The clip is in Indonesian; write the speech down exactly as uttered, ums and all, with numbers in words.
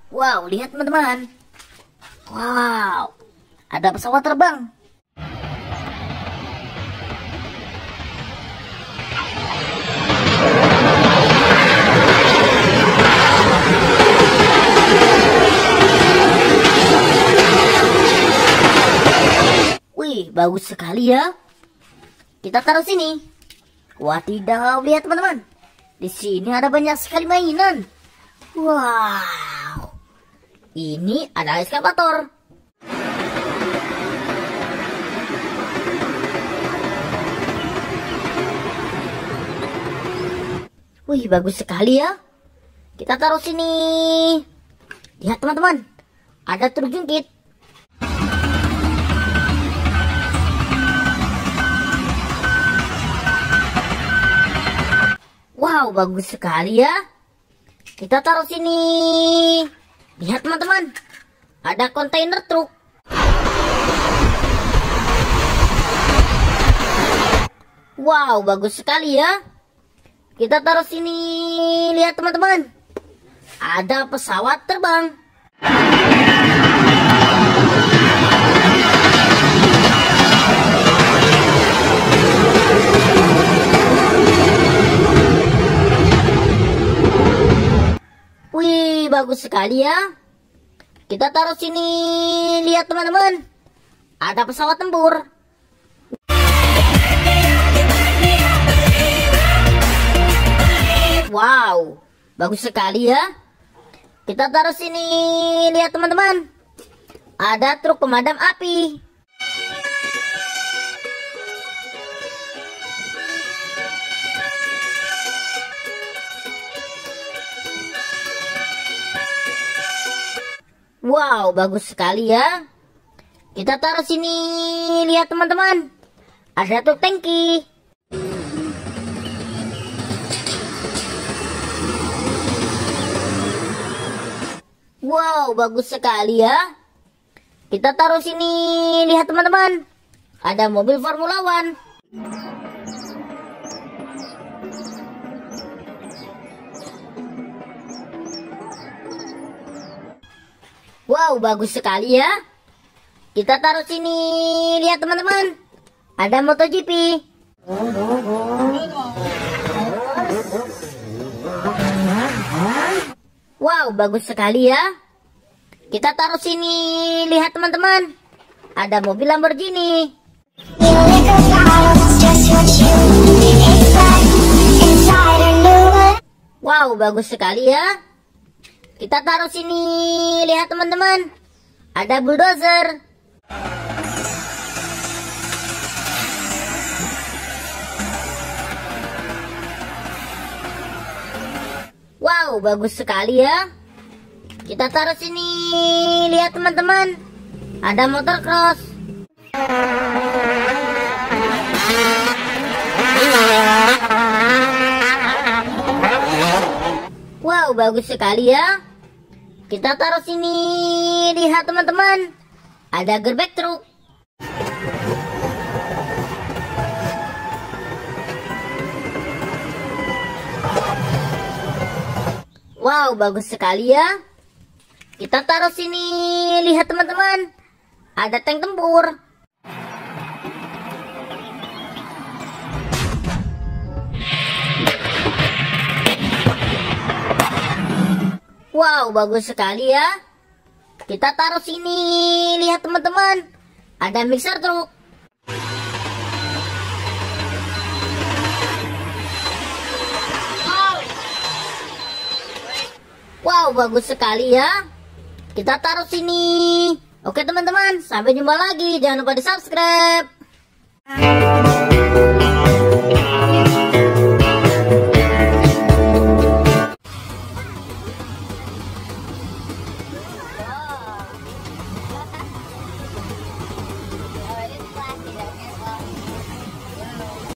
Wow, lihat teman-teman. Wow, ada pesawat terbang. Wih, bagus sekali ya. Kita taruh sini. Wadidaw, lihat teman-teman. Di sini ada banyak sekali mainan. Wow, ini ada eskavator. Wih, bagus sekali ya. Kita taruh sini. Lihat teman-teman, ada truk jungkit. Wow, bagus sekali ya. Kita taruh sini. Lihat teman-teman, ada kontainer truk. Wow, bagus sekali ya. Kita taruh sini. Lihat teman-teman, ada pesawat terbang. Wih, bagus sekali ya. Kita taruh sini. Lihat teman-teman, ada pesawat tempur. Wow, bagus sekali ya. Kita taruh sini. Lihat teman-teman, ada truk pemadam api. Wow, bagus sekali ya. Kita taruh sini. Lihat teman-teman, ada truk tangki. Wow, bagus sekali ya. Kita taruh sini. Lihat teman-teman, ada mobil Formula One. Wow, bagus sekali ya. Kita taruh sini. Lihat teman-teman, ada MotoGP. Wow, bagus sekali ya. Kita taruh sini. Lihat teman-teman, ada mobil Lamborghini. Wow, bagus sekali ya. Kita taruh sini. Lihat teman-teman, ada bulldozer. Wow, bagus sekali ya. Kita taruh sini. Lihat teman-teman, ada motor cross. Wow, bagus sekali ya. Kita taruh sini. Lihat teman-teman, ada gerbek truk. Wow, bagus sekali ya. Kita taruh sini. Lihat teman-teman, ada tank tempur. Wow, bagus sekali ya. Kita taruh sini. Lihat teman-teman, ada mixer truk. Wow, bagus sekali ya. Kita taruh sini. Oke teman-teman, sampai jumpa lagi. Jangan lupa di subscribe.